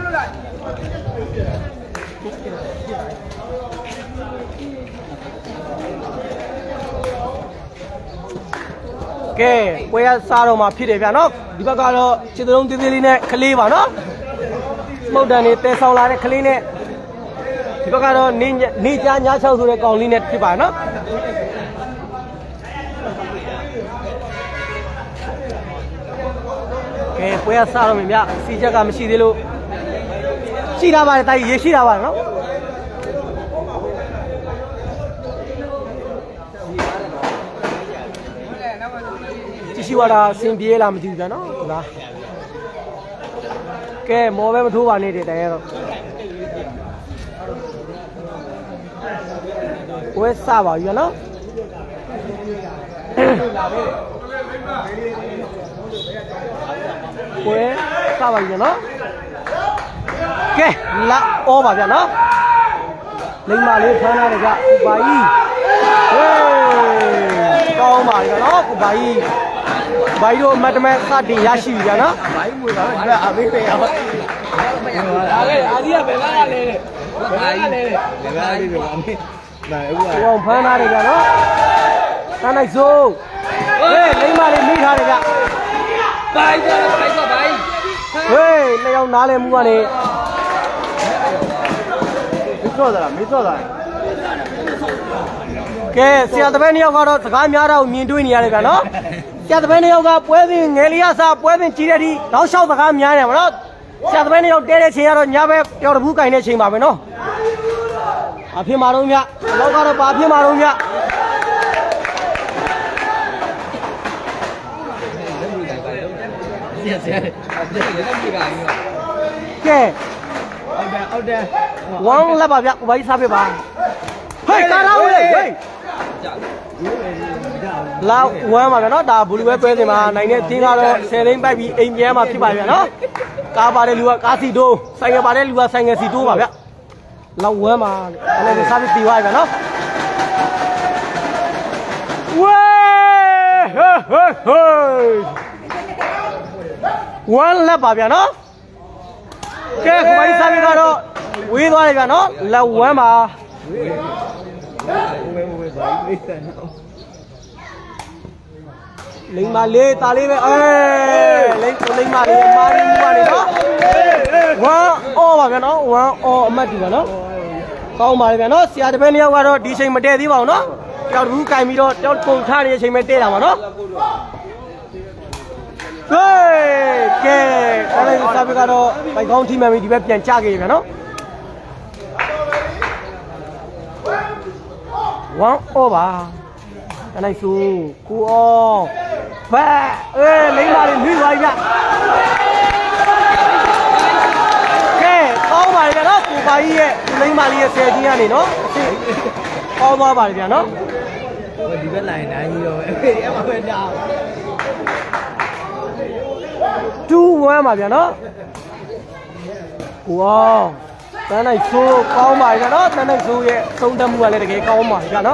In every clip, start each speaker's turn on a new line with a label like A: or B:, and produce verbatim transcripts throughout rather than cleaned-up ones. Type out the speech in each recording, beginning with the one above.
A: ကဲပွဲရစားတော့မှဖြစ်တယ်ဗျာနော်ဒီဘက်ကတော့ခြေသုံးသေးသေးလေးနဲ့ကလေးပါနော်မှုတ်တန်နေတဲဆောင်လာတဲ့ကလေးနဲ့ဒီဘက်ကတော့နေနေကြားညချောက်ဆိုတဲ့ကောင်လေးနဲ့ဖြစ်ပါနော်ကဲပွဲရစားတော့မြင်ဗျစီချက်ကမရှိသေးလို့ရှိတာပါတယ်တာကြီးရေရှိတာပါနော်ရှိဝါတာစင်ပြေးလာမသိဘူးဗျာနော်ဟုတ်လားကဲမော်ပဲမထိုးပါနဲ့တဲ့တိုင်ရတော့ဝဲစပါပြီဗျာနော်ဝဲစပါပြီဗျာနော်ကဲလာဩပါဗျာနော်လိမ္မာလေးဖမ်းလာတယ်ဗျဥပါကြီးဟေးကောင်းပါပြီဗျာနော်ဥပါကြီးဘိုင်တို့မတ်တမဲစတင်ရရှိပြီဗျာနော်ဘိုင်မွေပါတော့ဒီကအမေးပေးရပါအားလေအာဒီကဘယ်ကားလဲဘယ်ကားလဲဘယ်ကားလေးကအမေးနိုင်အခုကအောင်ဖမ်းထားတယ်ဗျာနော်ဖမ်းလိုက်စို့ဟေးလိမ္မာလေးမိထားတယ်ဗျဘိုင်ကြဘိုင်ကဘိုင်ဟေးလျောင်းနားလဲမှုကနေမစောတာမစောတာကဲဆရာတပည့်နှစ်ယောက်ကတော့စကားများတော့မြင်တွေ့နေရတယ်ဗျာနော်ဆရာတပည့်နှစ်ယောက်ကပွဲစဉ်ငယ်လေးရစားပွဲစဉ်ကြီးတဲ့ဒီနောက်လျှောက်စကားများနေပါတော့ဆရာတပည့်နှစ်ယောက်တဲတဲ့ချိန်ကတော့ညဘက်ပျော်တပူးကင်တဲ့ချိန်ပါပဲနော်အဖြစ်မှာတော့မြတော့ကတော့ပါဖြစ်မှာတော့မြဆရာဆရာကဲဟုတ်တယ်ဟုတ်တယ်ဝမ်းလက်ပါဗျကိုဘာကြီးစားပြပါဟေးကာလာဦးလေဟေးလာဝမ်းပါဗျာနော်ဒါဘူလီဝဲပွဲစင်မှာနိုင်တဲ့တင်းကတော့ဆယ်သိန်းပိုက်ပြီးအိမ်ပြန်မှာဖြစ်ပါဗျာနော်ကားပါတဲ့လူကကားစီတိုးဆိုင်ငယ်ပါတဲ့လူကဆိုင်ငယ်စီတိုးပါဗျာလောက်ဝမ်းပါအဲ့ဒါစားပြီးတီးသွားပြီဗျာနော်ဝဲဟေးဟေးဟေးဝမ်းလက်ပါဗျာနော်ကဲကိုဘာကြီးစားပြီးတော့ဝေးသွားတယ်ဗျာနော်လက်ဝမ်းပါလိမ္မာလေးတာလေးပဲအေးလိမ္လိမ္မာလေးမာရီမူပါလေနော်ဝမ်းအော်ပါဗျာနော်ဝမ်းအော်အမတ်တူပါနော်ကောင်းပါလေဗျာနော်ဆရာတပည့်နှစ်ယောက်ကတော့ဒီချိန်မတည့်သေးပါဘူးနော်ကြောက်ဘူးကင်ပြီးတော့ကြောက်ပုံထားနေတဲ့အချိန်ပဲတည့်တာပါနော်ဟေးကဲအဲ့ဒီစာပေကတော့ဘိုက်ကောင်းထိမှန်ပြီးဒီဘက်ပြန်ချခဲ့ဗျာနော်ဝမ်းအော်ပါတလိုက်စုကိုအော်ဘက်အေးလိမ္မာလေးနှွေးသွားပြီဗျကဲကောင်းပါလေဗျာနော်ကိုပါကြီးရဲ့လိမ္မာလေးရဲ့ဆယ်ကြီးကနေနော်ကောင်းသွားပါလေဗျာနော်ဒီဘက်လိုင်းနိုင်ကြီးတော့ပဲအဲ့မှာပဲတာတူဝမ်းပါဗျာနော်ကိုအော်တန်းလိုက်ဆိုးကောင်းပါပြီနော်တန်းလိုက်ဆိုးရဲ့သုံးတက်မှုကလည်းတကယ်ကောင်းပါပြီနော်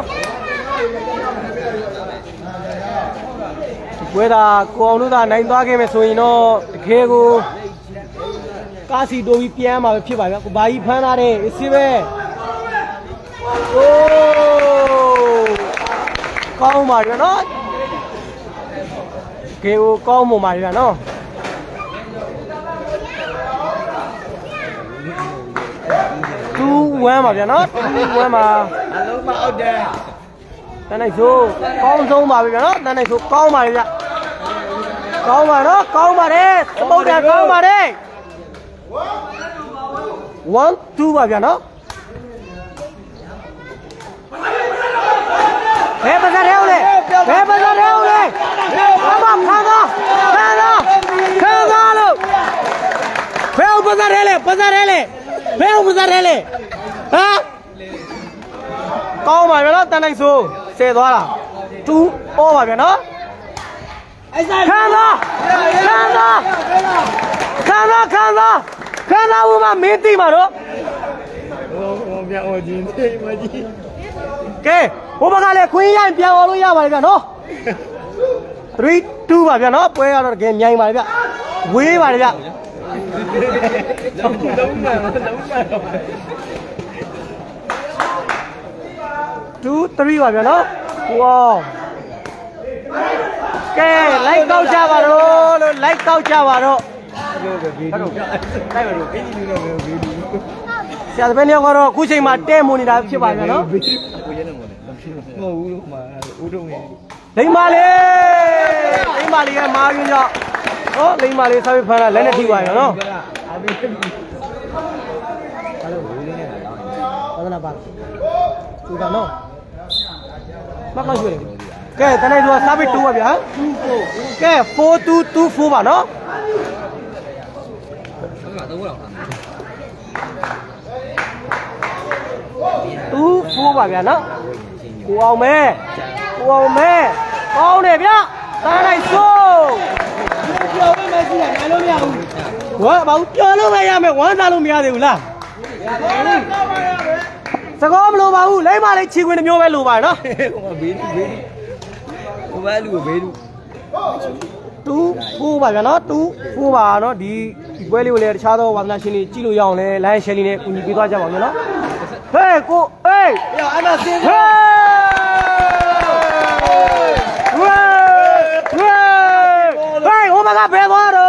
A: ဝဲတာကိုအောင်တို့ကနိုင်သွားခဲ့မယ်ဆိုရင်တော့တကယ်ကိုကားစီတိုးပြီးပြန်มาပဲဖြစ်ပါဗျာကိုဘာကြီးဖမ်းထားတယ်အစ်စေးပဲအိုးကောင်းပါပြီနော်တကယ်ကိုကောင်းမှပါဗျာနော်တူဝမ်းပါဗျာနော်တူဝမ်းပါအလုံးမအောက်တယ်တန်းနိုင်ဆိုကောင်းဆုံးပါဗျာနော်တန်းနိုင်ဆိုကောင်းပါလေဗျကောင်းပါနော်ကောင်းပါတယ်သမုတ်တယ်ကောင်းပါတယ်one two ပါဗျာနော်ဘယ်ပါစားရဲဦးလေဘယ်ပါစားရဲဦးလေအမခါသာခါသာခါသာလို့ဘယ်ပါစားရဲလေပါစားရဲလေဘယ်ပါစားရဲလေဟမ်ကောင်းပါဗျာနော်တန်းနိုင်ဆိုဆယ်သွားလားtwo အော်ပါဗျာနော်ခါသာခါသာခါသာခါသာခါသာဘူးမမင်းသိမှာတော့ဟိုဟိုပြန်အော်ကြီးနေမကြီးကဲဟိုဘက်ကလည်းခွင်းရိုင်းပြန်အော်လို့ရပါတယ်ဗျာနော်three two ပါဗျာနော်ပွဲကတော့တကယ်မြိုင်ပါလေဗျဝေးပါလေဗျက
B: လုံးလုံးမှန်လုံးမှန်
A: two three ပါဗျာနော်ဝေါကဲလိုက်ကောက်ကြပါတော့လို့လိုက်ကောက်ကြပါတော့
B: ဟုတ်ကဲ့ဘေးလူတိုက်ပါလို့ဘေးလူတော့ဘေးလူ
A: ဆရာတပည့်ညောက်ကတော့အခုချိန်မှာတဲမွန်နေတာဖြစ်ပါဗျာနော်
B: ဘေးလူကိုရဲနေမှာလေမဟုတ်ဘူးလို့မှာဦးတုံးရဲ့
A: လိမ္မာလေးလိမ္မာလေးရဲ့မာရင်းကြောင့်ဟောလိမ္မာလေးဆောက်ဖမ်းတာလက်နဲ့ထိပါရနော်
B: အားပေးအဲ့လိုဝေးနေနေတာလား
A: ဘာသာပါသူကနော်မကောက်ရွှေကဲတနေ့သူကစားပြီးtwoပါဗျာtwo fourကဲfour two two fourပါနော်two fourပါဗျာနော်ကိုအောင်မဲကိုအောင်မဲကောင်းတယ်ဗျာသားလိုက်စိုးပြောလို့မရှိတာနိုင်လို့မရဘူးဝါဘာပြောလို့မရမယ်ဝမ်းသာလို့မရသေးဘူးလားစကောမလိုပါဘူးလိမ့်မလေးခြေခွင်းတစ်မျိုးပဲလိုပါနော်
B: ဟိုမှာဘေးလူဘေးလူဟိုဘက်လူကိုဘေးလူ
A: two fourပါဗျာနော်two fourပါနော်ဒီဒီပွဲလေးကိုလည်းတခြားသောဝါသနာရှင်တွေကြည့်လို့ရအောင်လဲလိုင်းရှယ်လီနဲ့ကူညီပေးသွားကြပါဦးနော်ဟေးကိုအေးရအဲ့ဒါစင်းဟေးဝေးဝေးဟေးဟိုဘက်ကဘယ်သွားတော့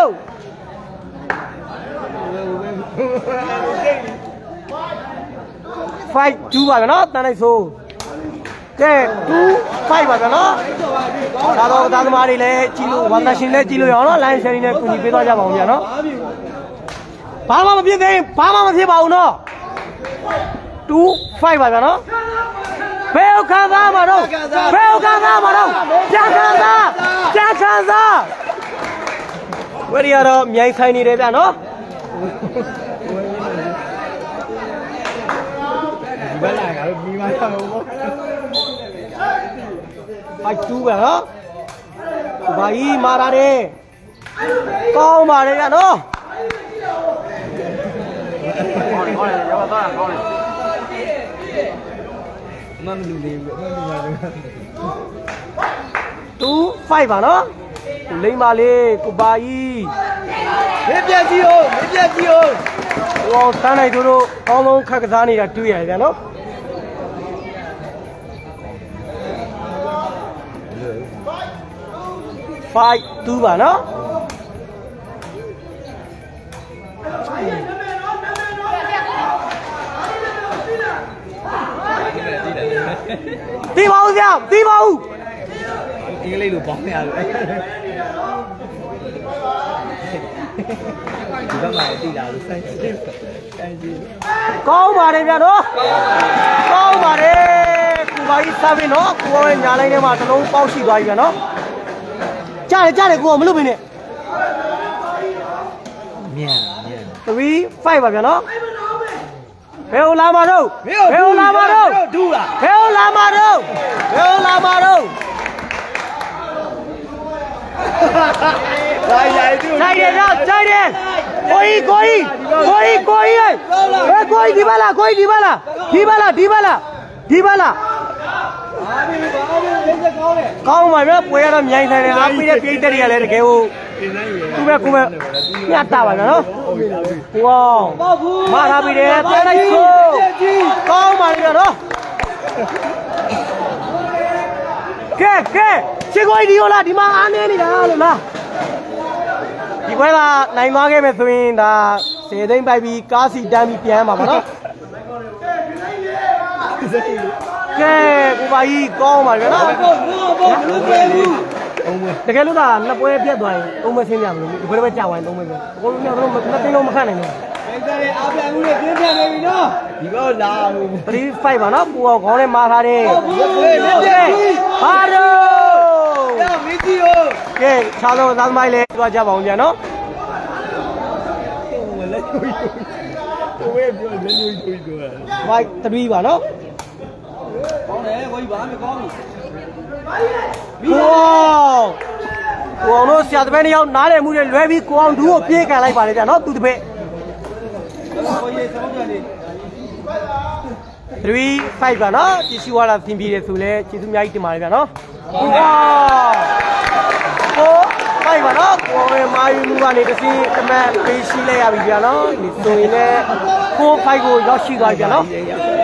A: five two ပါဗျာနော်တန်းလိုက်ဆိုကဲtwo five ပါဗျာနော်ဒါတော့သားသမားတွေလည်းကြည့်လို့ဝါသနာရှင်လည်းကြည့်လို့ရအောင်နော်လိုင်းရှယ်လီနဲ့ကူညီပေးသွားကြပါဦးဗျာနော်ဘာမှမဖြစ်သေးဘာမှမဖြစ်ပါဘူးနော်two five ပါဗျာနော်ဘယ်ခံစားမှာတော့ဘယ်ခံစားမှာတော့ပြန်ခံစားပြန်ခံစားဝရီရတော့မြိုင်ဆိုင်နေတယ်ဗျာနော်
B: ဒီဘက်လာကတော့မိမရမှာပေါ့
A: five twoပဲနော်ဘာကြီးမာရတယ်ကောင်းပါတယ်ဗျာနော်ကောင်းတယ်ကောင်းတယ်ရောပါသွားကောင်းတယ်
B: မမလူလေးမမလူလေး
A: two five ပါနော်လိမ္မာလေးကိုပါကြီး
B: မင်းပြက်ကြီးဟုတ်မင်းပြက်ကြီးဟုတ်
A: ဟောတန်းလိုက်တို့တို့ကောင်းကောင်းခက်ကစားနေတာတွေ့ရတယ်ဗျာနော်five two ပါနော်တီးပါဦးဗျာတီးပါဦး
B: အင်္ဂလိပ်လိုပေါင်းနေရတယ်ဒီဘက်မှာတီးလာလို့စိုင်းစီစိုင်းစီ
A: ကောင်းပါတယ်ဗျာနော်ကောင်းပါတယ်ကိုပါကြီးစားပြီနော်ကိုရဲ့ညာလိုက်ထဲမှာတစ်လုံးပေါက်ရှိသွားပြီဗျာနော်ကြားတယ်ကြားတယ်ကိုကမလုပ်ဘဲနဲ့
B: မြန်မြန်
A: three five ပါဗျာနော်ဘယ်ဟိုလာမှာတော့ဘယ်ဟိုလာမှာတော့
B: ဒူးလား
A: ဘယ်ဟိုလာမှာတော့ဘယ်ဟိုလာမှာတော့
B: 来来就
A: 来点让来点ကိုကြီးကိုကြီးကိုကြီးကိုကြီးဟဲ့ကိုကြီးဒီပါလားကိုကြီးဒီပါလားဒီပါလားဒီပါလားဒီပါလား
B: အားပြီပါအားပြီလက်ချက်ကောင်းတယ်
A: ကောင်းပါဗျာပွဲရတော့မြိုင်ဆိုင်တယ်အားပေးတဲ့ပြိတ္တတွေကလည်းတကယ်ကိုသူပဲကိုပဲညတ်တာပါနော်ဝေါမထားပြီတယ်တဲလိုက်ဆိုကောင်းပါလေနော်ကဲကဲချစ်ကိုကြီးဒီရောလားဒီမှာအားနေနေတာလို့လားဒီပွဲကနိုင်သွားခဲ့မယ်ဆိုရင်ဒါဆယ်သိန်းပိုက်ပြီးကားစီတန်းပြီးပြန်မှာပါနော်ကဲကိုပါကြီးကောင်းပါလေနော်တကယ်လို့ဒါနှစ်ပွဲပြတ်သွားရင်သုံးပွဲဆင်းကြမလို့ဒီပွဲပဲကြာသွားရင်သုံးပွဲပဲအကုန်လုံးညောင်းတော့နှစ်သိန်းလုံးမခန့်နိုင်ဘူး
B: အဲ့ဒါလေအားပြန်မှုနဲ့ပြင်းပြန်နေပြီနော်ဒီကောလာဘူး
A: three five ပါနော်ပူအောင်ခေါင်းနဲ့မာထားတယ်ဟာတော့
B: ရမင်းကြီးရော
A: ကဲခြားတော့သားသမိုင်းလေးသွားကြပါအောင်ပြန်နော်
B: ဟိုလက်ရွှေဟိုဝဲပြောလက်ရွှေရွှေပြော
A: five three ပါနော်
B: ကောင်းတယ်ကိုကြီးဘာမှမကောင်းဘူး
A: ကိုအောင်ကိုအောင်တို့ဆရာတပည့်နှစ်ယောက်နားလည်မှုတွေလွဲပြီးကိုအောင်ဒူးကိုပြေးကန်လိုက်ပါလေဗျာနော်သူတပည့်
B: ကိုကြီးစောင်းပြန်နေ
A: three five ပါနော်ကြည့်ရှုရတာသင်ပြီးတယ်ဆိုလဲကျေးဇူးအများကြီးတင်ပါတယ်ဗျာနော်ဝါfour five ပါနော်ကိုအောင်ရဲ့မာယူမှုကနေတစ်စီးတမဲ့ပေးရှိလိုက်ရပြီဗျာနော်ဒီဆိုရင်လည်းကိုဖိုက်ကိုရောက်ရှိသွားပြီဗျာနော်ဘယ်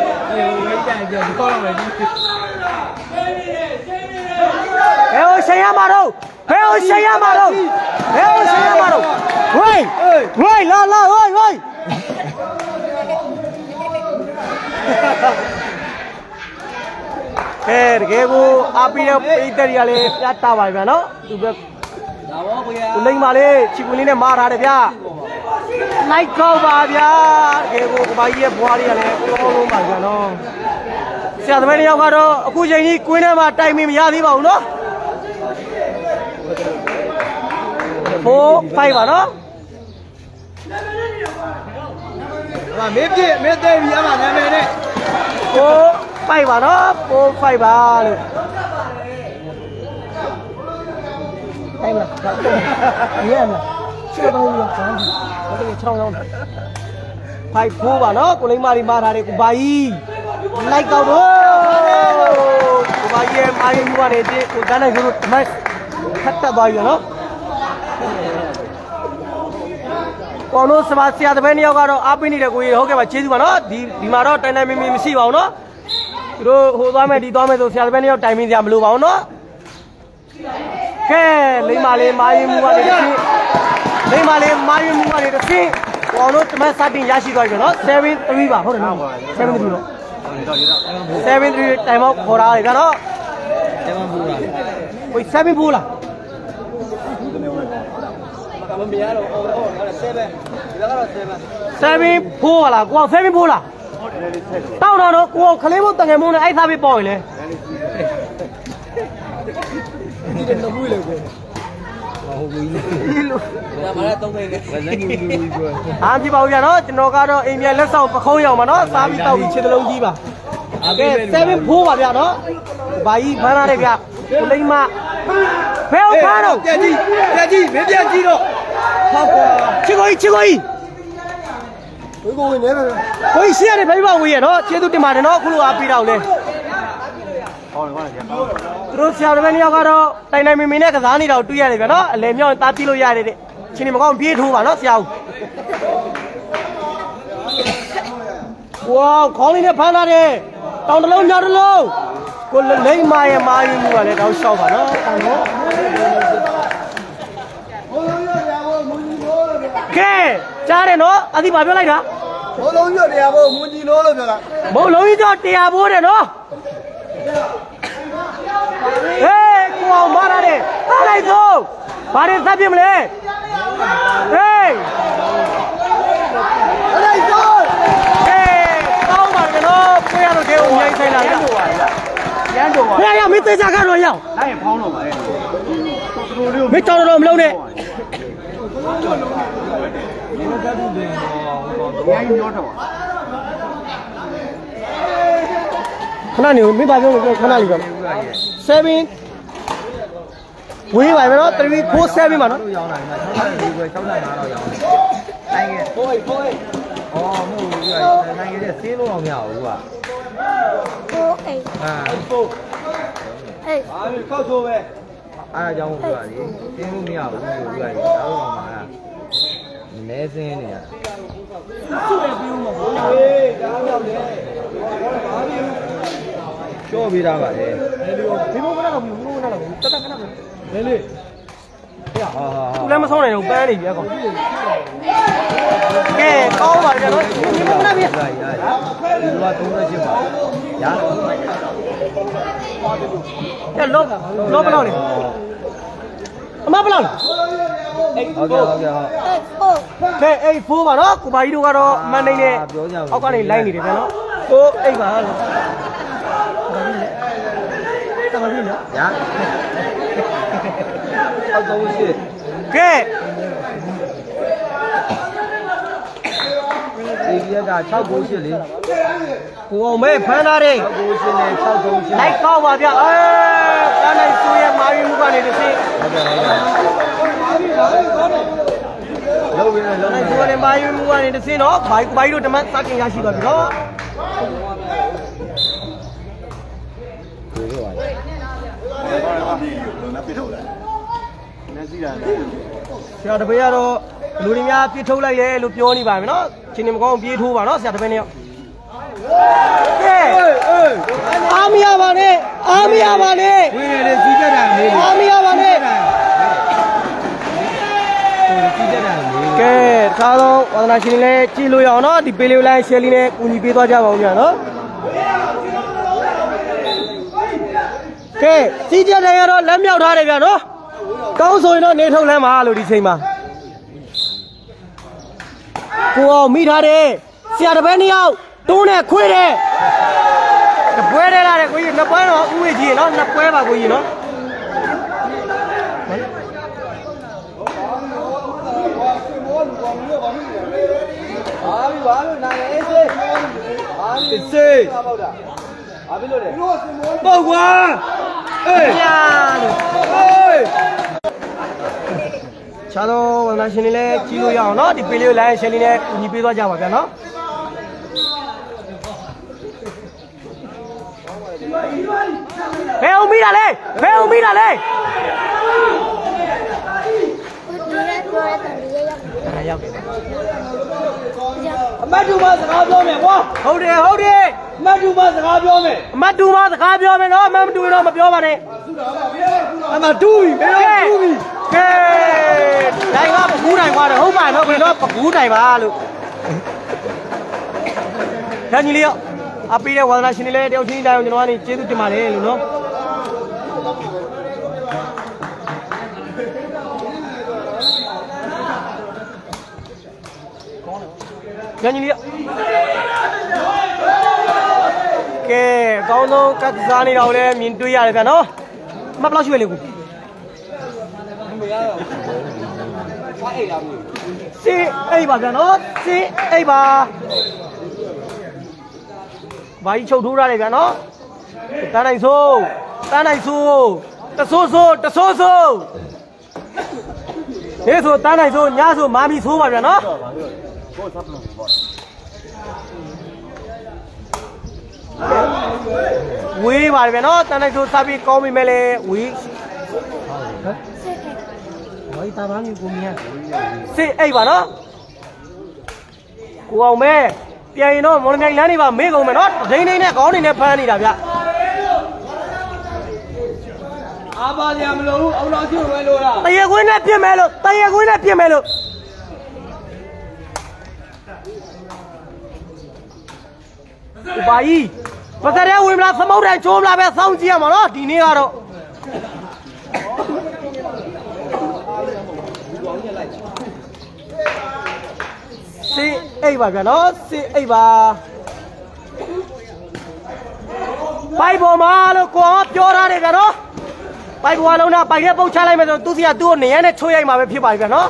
A: လိုရှင်းရမှာတော့ဘယ်လိုရှင်းရမှာတော့ဘယ်လိုရှင်းရမှာတော့ဝိုင်းဝိုင်းလာလာဝိုင်းဝိုင်းအဲတကယ်ကိုအပီရဲ့ပိတ်တယ်ရလေးပြတ်တာပါဗျာနော်သူပဲဦးလိမ့်ပါလေချီကူလေးနဲ့မာထားတယ်ဗျာလိုက်ကောက်ပါဗျာတကယ်ကိုကဘာကြီးရဲ့ဘွားလေးကလည်းကောင်းလုံးပါဗျာနော်ဆရာသမားတယောက်ကတော့အခုချိန်ကြီးကွင်းထဲမှာတိုင်မင်မရသေးပါဘူးနော်ဖိုးဖိုက်ပါနော်
B: ဟာမင်းပြည့်မင်းသေးပြီအမှနာမည်နဲ့
A: ဖိုးဖိုက်ပါနော်ဖိုးဖိုက်ပါလို့တိုင်မလားရဲမလားချစ်တော့ရအောင်ဘာလို့ချောင်းအောင်ဖိုက်ဖိုးပါနော်ကိုလိမ့်မာရီမာထားတယ်ကိုဘာကြီးလိုက်ကောက်တော့ကိုဘာကြီးရဲ့မာရီမှုကနေဒီကိုတန်းနိုင်လို့မတ်ခတ်တက်သွားပြီနော်ကောလို့စပါဆရာတပည့်နှစ်ယောက်ကတော့အားပေးနေတဲ့ကိုကြီးဟုတ်ကဲ့ပါကျေးဇူးပါနော်ဒီဒီမှာတော့တိုင်တိုင်မင်းမင်းမရှိပါဘူးနော်သူတို့ဟိုသွားမယ်ဒီသွားမယ်ဆိုဆရာတပည့်နှစ်ယောက်တိုင်မင်းစရာမလိုပါဘူးနော်ကဲလိမ္မာလေးမာရင်မှုကနေတစ်ချင်းလိမ္မာလေးမာရင်မှုကနေတစ်ချင်းကောလို့တမတ်စတင်ရရှိသွားပြီနော်seven threeပါဟုတ်တယ်နော်seven threeတော့seven threeတိုင်မောက်ခေါ်တာလေဗျာနော်
B: seven fourလား
A: ဟိုseven fourလား
B: ကမမရတော့အော်အော်sevenဒီကတော့seven
A: seven fourလားကိုအောင်seven fourလားတောက်တော့ကိုအောင်ခလေးမို့တငယ်မို့နဲ့အဲ့သားပေးပေါ့လေ
B: ဒီတော့ဘူးလေကိုဟုတ်ဘူးဒီလိုဒါမှလည်းသုံးမိနေလက်ကြီးဘူးဘူးပြော
A: အားပြပါဦးဗျာနော်ကျွန်တော်ကတော့အိမ်ပြန်လက်ဆောင်ပခုံးရောင်ပါနော်စားပြီးတောက်ပြီးခြေတလုံးကြီးပါကဲseven fourပါဗျာနော်ဘာကြီးဖမ်းလာတယ်ဗျကိုလိမ့်မဘယ်ဖမ်းတော့
B: ပြက်ကြီးပြက်ကြီးမင်းပြက်ကြီးတော့ဟောက်ကွာ
A: ချစ်ကိုကြီးချစ်ကိုကြီး
B: ဝေးကိုဝင်နေပဲ
A: ကိုကြီးရှေ့ရတယ်ဖိပါဝေးရနော်ကျေးဇူးတင်ပါတယ်နော်အခုလိုအားပေးတော့လေ
B: ဟောတယ်ဟုတ်တယ်
A: သူတို့ဆရာတော်နှစ်ယောက်ကတော့တိုင်တိုင်မင်မင်နဲ့ကစားနေတာကိုတွေ့ရတယ်ဗျာနော်အလဲမြောင်းတားတီးလို့ရတယ်တဲ့ချင်းနေမကောင်းပြေးထိုးပါနော်ဆရာဦးဝေါခေါင်းလေးနဲ့ဖမ်းလာတယ်တောင်တလုံးမြောက်တလုံးကိုလိမ့်မာရဲ့မာယူမှုကလည်းတောက်လျှောက်ပါနော်တောင်တော့ကဲကြားတယ်နော်အတိဘာပြောလိုက်တာ
B: ဘုံလုံးရွတ်တရားဘုံမွန်ကြီးလို့လို့ပြောတာ
A: ဘုံလုံးကြီးတော့တရားဘိုးတယ်နော်ဟေးကိုအောင်မာရတယ်အားလိုက်ဆုံးဘာတွေသတ်ပြမလဲဟေး
B: အားလိုက်ဆုံး
A: ဟေးကောင်းပါကြနော်ပြေးရတော့ကိုမြိုင်းဆိုင်လာရတော့ပါရန်တော့ပါဟေးရမင်းသေးချာကတော့ရောက်
B: လိုက်ရင်ဖောင်းတော့ပါလေ
A: မင်းကြောက်တော့မလုံးနဲ့ခဏနေမင်းပါပြောခဏလေးပြောsevenဝေးပါမယ်နော်three four sevenပါနော်
B: ရောင်းတာဒီမှာ၆၅တော့ရောင်းတယ်နိုင်ငယ်ဖိုးဖိုးအော်မဟုတ်ဘူးပြနိုင်ငယ်တဲ့ဆေးလို့တော့မရဘူးကွာ
C: ဖိုးအိတ်
B: အာဖိုး
C: အေး
B: အားခောက်ဆိုးပဲအားအကြောင်းပြောတာလေတင်းလို့မရဘူးလို့ပြောရတယ်အားလုံးပါမှာလဲစင်းနေရသူ့ရဲ့ပြီးဦးမှာဘောဟေးဒါရောက်တယ်ဘာပြီးကျော်ပြီးတာပါလေ
A: ဒီဘုံကတော့ဘူးဘုံကတော့ဘူးတတ်တတ်ခဏပဲ
B: လေလေ
A: ဟာဟာသူလည်းမဆုံးနိုင်ဘူးပန်းနေပြီအကောင်ကဲကောင်းပါကြတော့ဒီဘုံကလည်းပြီ
B: ရရဒီလိုကသုံးရချင်းပါရ
A: ကဲလောလောဘလောက်နေအမဘလောက်
B: ဟုတ်ကဲ့ဟုတ်ကဲ့ဟုတ်
A: ကဲအိတ်ဖိုးပါနော်ကိုပါကြီးတို့ကတော့မန်နေနဲ့အောက်ကနေလိုက်နေတယ်ဗျာနော်ကိုအိတ်ပါလို့တမပြီးနော်
B: ရအောက်တော့ရှိ
A: ကဲ
B: ဒီရက်က၆ကိုရှိလေ
A: ကိုအောင်မဲဖမ်းထားတယ်
B: ၆ကိုရှိနေ၆ကိုရှိ
A: လိုက်ကောက်ပါဗျာအဲတန်းလိုက်ဆိုရမာရီမှုကနေတစ်စိ
B: ဟုတ်ကဲ့ဟုတ်ကဲ့လုံးဝလုံး
A: ဝဆိုရမာရီမှုကနေတစ်စိနော်ဘိုက်ဘိုက်တို့တမတ်စတင်ရရှိသွားပြီနော်
B: ဒီလိုပါ
A: ဆရာတပည့်ကတော့လူတွေများပြစ်ထုတ်လိုက်တယ်လို့ပြောနေပါမယ်နော်ချင်းနေမကောင်းပြေးထိုးပါနော်ဆရာတပည့်နှစ်ယောက်ကဲအားမရပါနဲ့အားမရပါနဲ့
B: ဝင်ရတယ်စီးကြတာမေး
A: အားမရပါနဲ့
B: စီးကြတာမေး
A: ကဲတခါတော့ဝါသနာရှင်တွေလည်းကြည့်လို့ရအောင်နော်ဒီပေးလေးလိုင်းရှယ်လီနဲ့ကူညီပေးသွားကြပါဦးညနော်ကဲစီးကြတယ်ရတော့လက်မြောက်ထားတယ်ဗျာနော်ကောင်းဆိုရင်တော့နေထုတ်လမ်းပါလို့ဒီချိန်မှာကိုအောင်မိထားတယ်ဆရာတပည့်နှစ်ယောက်တွန်းနဲ့ခွေးတယ်တပွဲထဲလာတယ်ကိုကြီးနှစ်ပွဲတော့ဥဝေးကြီးနော်နှစ်ပွဲပါကိုကြီးနော်
B: အားပြီပါလို့နားလေအေးစေးအားပြီစေးပေါ့တာအားပြီလို့လေပေါ့ကွာအေး
A: ညာလို့
B: အေး
A: ချာတော့ဝန္ဒရှင်လေးလည်းကြီးလို့ရအောင်နော်ဒီပေးလေးလိုင်းရှယ်လီနဲ့ညီပေးသွားကြပါဗျာနော်ဘယ်အောင်မိတာလဲဘယ်အောင်မိတာလဲရောက်တယ်
B: အမတ်တူမစကားပြောမယ်ကွာ
A: ဟုတ်တယ်ဟုတ်တယ်
B: အမတ်တူမစကားပြောမယ်
A: အမတ်တူမစကားပြောမယ်နော်အမတ်တူရင်တော့မပြောပါနဲ့
B: အမတ်တူပြီမင်းတို့တူပြီ
A: ကဲတိုင်းကပကူးတိုင်ကွာတယ်ဟုတ်ပါတော့ခင်ဗျာပကူးတိုင်ပါလို့ညညီလေးအပေးတဲ့ဝါသနာရှင်တွေလည်းတယောက်ချင်းတိုင်းအောင်ကျွန်တော်ကနေကျေးဇူးတင်ပါတယ်လို့နော်ညညီလေးကဲအကောင်းဆုံးကတ်စားနေတော့လည်းမြင်တွေ့ရတယ်ဗျာနော်မဘလောက်ရွှေလေကို
B: မရတော့ဘာအိတ်လာဘူး
A: စေးအိတ်ပါဗျာနော်စေးအိတ်ပါဘာကြီးချုပ်ထိုးရတယ်ဗျာနော်တန်းနိုင်ဆိုးတန်းနိုင်ဆိုးတဆိုးဆိုးတဆိုးဆိုးဒီဆိုတန်းနိုင်ဆိုးညဆိုးမာမီဆိုးပါဗျာနော်ဝေးပါဗျာနော်တန်းနိုင်ဆိုးစားပြီးကောင်းပြီမဲ့လေဝေးဟောတာဘာမျိုးကိုမြင်စေးအိတ်ပါနော်ကိုအောင်မဲပြန်ရင်တော့မော်လမြိုင်လမ်းနေပါမေးကုန်မယ်နော်ဒိန်းဒိန်းနဲ့ခေါင်းနေနဲ့ဖမ်းနေတာဗျ
B: အားပါရမလို့ဘူးအောက်လောက်ကျွတ်ဝဲလို့လား
A: တရေခွင်းနဲ့ပြစ်မယ်လို့တရေခွင်းနဲ့ပြစ်မယ်လို့ဘာကြီးပစရဲဝင်မလားသမုတ်တန်ချိုးမလားပဲစောင့်ကြည့်ရမှာနော်ဒီနေ့ကတော့စေးအိတ်ပါဗျာနော်စေးအိတ်ပါပိုက်ပေါ်မှာလို့ကိုအောင်ပြောထားတယ်ဗျာနော်ပိုက်ပေါ်လုံးနဲ့ပိုက်ရဲ့ပုတ်ချလိုက်မယ်ဆိုသူစီကသူ့ကိုနေရနဲ့ချိုးရိုက်မှာပဲဖြစ်ပါပြီဗျာနော်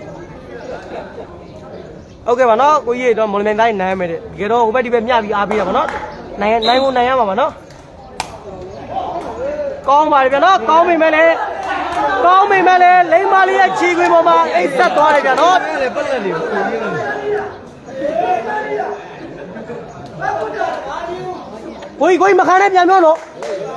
A: ဟုတ်ကဲ့ပါနော်ကိုကြီးတော့မော်လမြိုင်တိုင်းနိုင်မယ်တဲ့တကယ်တော့ဟိုဘက်ဒီဘက်မျှပြီးအားပေးရပါနော်နိုင်နိုင်ဖို့နိုင်ရမှာပါနော်ကောင်းပါလေဗျာနော်ကောင်းပြီမဲ့လေကောင်းပြီမဲ့လေလိမ္မာလေးရဲ့ခြေခွေပေါ်မှာအိတ်ဆက်သွားတယ်ဗျာနော်
B: ပတ်လက်လေးကိုကြီး
A: ကိုကြီးကိုကြီးမခံနဲ့ပြန်ပြောလို့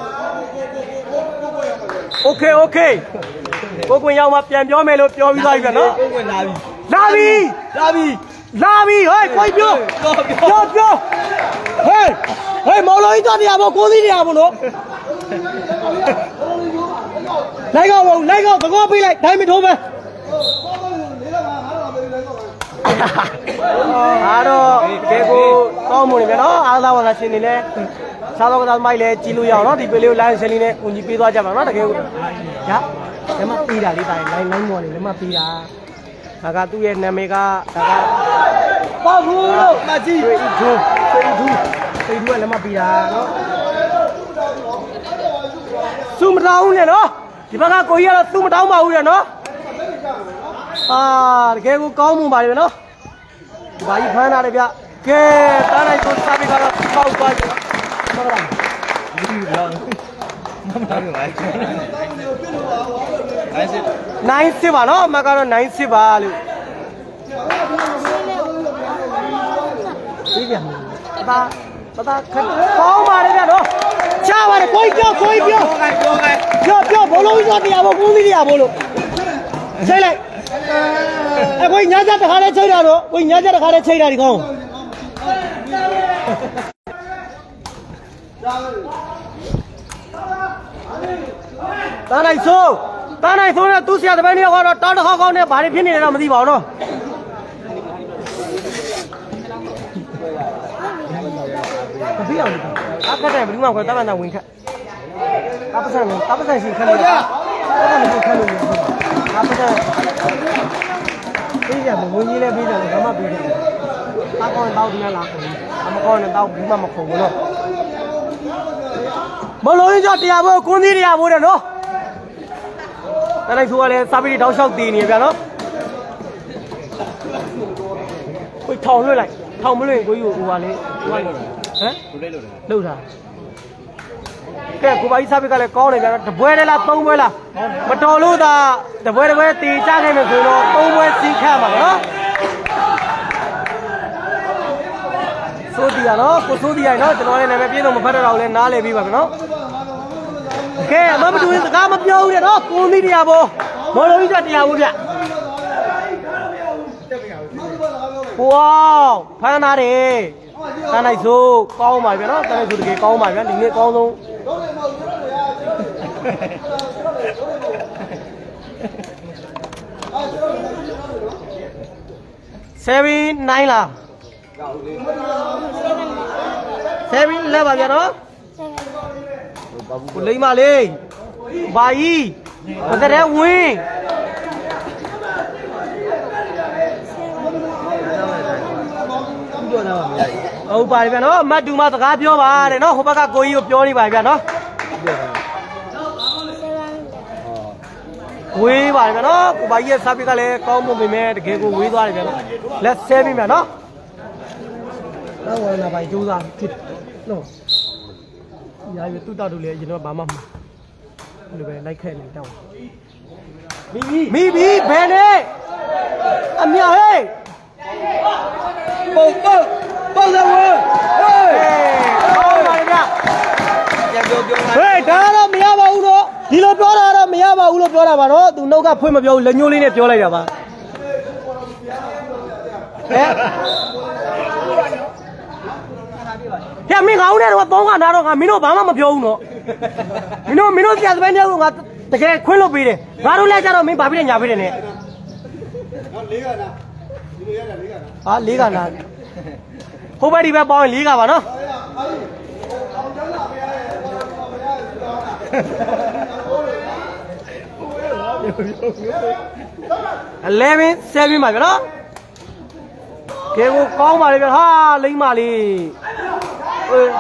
A: โอเคโอเคကိုကွင်ရောက်မှပြန်ပြောမယ်လို့ပြောပြီးသားပြီဗျာနော်
B: ကိုကွင်လာပြီ
A: လာပြီ
B: လာပြီ
A: လာပြီဟဲ့ကိုကြီးပြောပြောပြောဟဲ့ဟဲ့မော်လိုကြီးတော့တရားပေါ့ကိုသီးတရားပေါ့လို့လိုက်ကောက်လိုက်ကောက်သကောပေးလိုက်ဒိုင်းမထိုးပဲအားတော့ကဲကိုကောင်းမွန်နေဗျာနော်အားသာဝါသာရှင်နေလဲစားတော့ကစားမိုက်လဲကြည့်လို့ရအောင်နော်ဒီပေးလေးကိုလိုင်းဆယ်လီနဲ့ဦးကြီးပေးသွားကြပါနော်တကယ်ကိုရလက်မပေးတာလေးတိုင်းလိုင်းလိုင်းမော်နေလက်မပေးတာဒါကသူ့ရဲ့နာမည်ကဒါကပေါ့ဘူးလို့မကြည့်တွေ့ထူးတွေ့ထူးတွေ့ထူးကလက်မပေးတာနော်စုမတောင်းနဲ့နော်ဒီဘက်ကကိုကြီးကတော့စုမတောင်းပါဘူးရနော်အာတကယ်ကိုကောင်းမှုပါလေနော်ဘာကြီးဖမ်းလာတယ်ဗျကဲတားလိုက်ဆိုစားပြီးကတော့ပေါက်သွားပြီဟုတ်ကဲ့ဒီလောမမတော်ဘူးလားနိုင်စစ်ပါနော်အမကတော့နိုင်စစ်ပါလို့ပြီးပြန်ပါပတာခက်ကောင်းပါလေဗျနော်ချပါတယ်ကိုကြီးပြောကိုကြီးပြော
B: ပြောခိုင်းပြောခိုင်း
A: ပြောပြောဘလုံးကြီးတော့တရားဘောကိုသီးတရားဘောလို့ချိန်လိုက်ไอ้คนญาติตะขาเลยใช่ไหมล่ะคนญาติตะขาเลยใช่ไหมดิเขาตาไหนสู้ตาไหนสู้เนี่ยตู้เสียแต่ไม่เนี่ยเขาเราตอนเขาเขาเนี่ยบารีพินี่เราไม่ดีบ่าวเนาะพี่เอาดิอาแค่แต่ไม่รู้ว่าคนตามันจะวิ่งแค่ตาภาษาเนี่ยตาภาษาสิ่งแค่นี้ตาภาษาสิ่งแค่นี้ตาภาษาพี่จะมึงวิ่งยี่เลยพี่จะมึงทำมาพี่จะตาเขาเนี่ยตาดีนะล่ะทำเขาเนี่ยตาบุ้มมามาขโมยเนาะมาลอยจอดที่อาโบกุนดีที่อาโบเนาะแต่ในชัวร์เลยซาบิดาวช็อกตีนี่แบบเนาะไปทองเลยไรทองไม่เลยกูอยู่กูว่าเลยว่าเลยฮะเลิกท่าแกกูไปซาบิกันเลยก้อนเลยแบบแต่บัวได้ละตุ้งบัวละมาโตรู้ตาแต่บัวได้บัวตีจ้างให้มันคือเนาะตุ้งบัวสีแค่มาเนาะสู้ดีอ่ะเนาะกูสู้ดีอ่ะเนาะจะนอนในแบบพี่ต้องมาพัดเราเลยน้าเลยพี่แบบเนาะแกมาไปดูสกามาเปียวเนี่ยเนาะกูนี่ดีอ่ะโบมอลอยจะดีอ่ะบุญว้าวพันนาเร่ตาไหนสู้ก้าวมาเปียเนาะตาไหนสู้ตะเกียก้าวมาเปียลิงเนี่ยก้าวลงเซเว่นไนน์ล่ะเซเว่นเล่บาเปียเนาะกูเลยมาเลยบายมันจะได้วิ่งเอาไปเปียเนาะมาดูมาตะการเปียวมาเลยเนาะเขาบอกว่ากูอยู่เปียวนี่ไปเปียเนาะวิ่งไปเปียเนาะกูไปยี่สับปีกันเลยก้าวมุมไปแม่เด็กกูวิ่งตัวเลยเปียเนาะแล้วเซฟเปียเนาะแล้ววันน่ะไปจูซ่าคิดเนาะยายไปตู้ตาดูเลยยินว่าบ้ามั่มเลยไปไล่แค่เลยเจ้ามีมีมีมีแพ้เนี่ยอันนี้เฮ้ยปุ๊บปุ๊บปุ๊บเลยเว้ยเฮ้ยโอ้มาเนี่ยอย่าเบี้ยวเบี้ยวเฮ้ยဒါတော့မရပါဘူးတော့ဒီလိုပြောတာတော့မရပါဘူးလို့ပြောတာပါတော့သူနှုတ်ကဖွင့်မပြောဘူးလက်ညှိုးလေးနဲ့ပြောလိုက်တာပါဟဲ့ဟဲ့မင်းငါ့ဦးနဲ့တော့သုံးကနာတော့ငါမင်းတို့ဘာမှမပြောဘူးနော်မင်းတို့မင်းတို့ပြစပန်းတဲ့ကငါတကယ်ခွင့်လို့ပေးတယ်ငါတို့လည်းကြတော့မင်းဘာဖြစ်နေညာဖြစ်နေနဲ့နော်လေးကနာဒီလိုရတာလေးကနာဟာလေးကနာဟိုဘက်ဒီဘက်ပေါင်းရင်လေးကပါနော်eleven sevenပါဗျာနော်ကဲကိုကောင်းပါလေဗျာဟာလိမ့်ပါလေဟေး